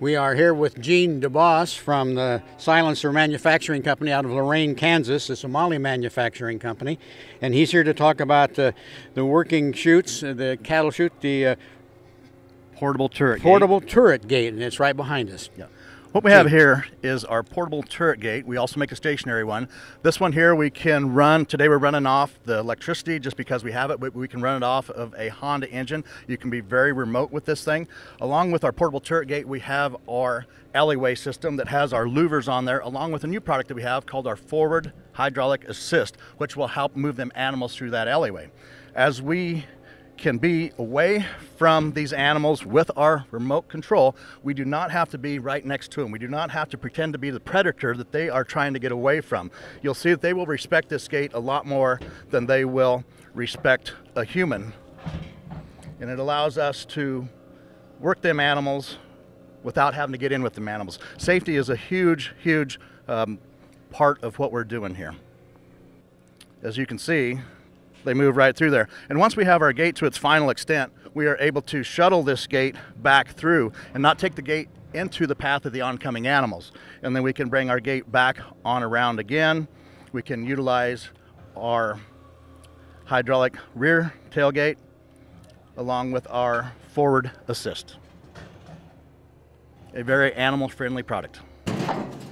We are here with Gene DeBoss from the Silencer Manufacturing Company out of Lorain, Kansas. It's a Moly manufacturing company. And he's here to talk about the working chutes, the cattle chute, the portable turret gate, and it's right behind us. Yeah. What we have here is our portable turret gate. We also make a stationary one. This one here we can run, today we're running off the electricity just because we have it, but we can run it off of a Honda engine. You can be very remote with this thing. Along with our portable turret gate, we have our Alleyway system that has our louvers on there, along with a new product that we have called our forward hydraulic assist, which will help move them animals through that alleyway. As we can be away from these animals with our remote control, we do not have to be right next to them. We do not have to pretend to be the predator that they are trying to get away from. You'll see that they will respect this gate a lot more than they will respect a human. And it allows us to work them animals without having to get in with them animals. Safety is a huge, huge part of what we're doing here. As you can see, they move right through there. And once we have our gate to its final extent, we are able to shuttle this gate back through and not take the gate into the path of the oncoming animals. And then we can bring our gate back on around again. We can utilize our hydraulic rear tailgate along with our forward assist. A very animal-friendly product.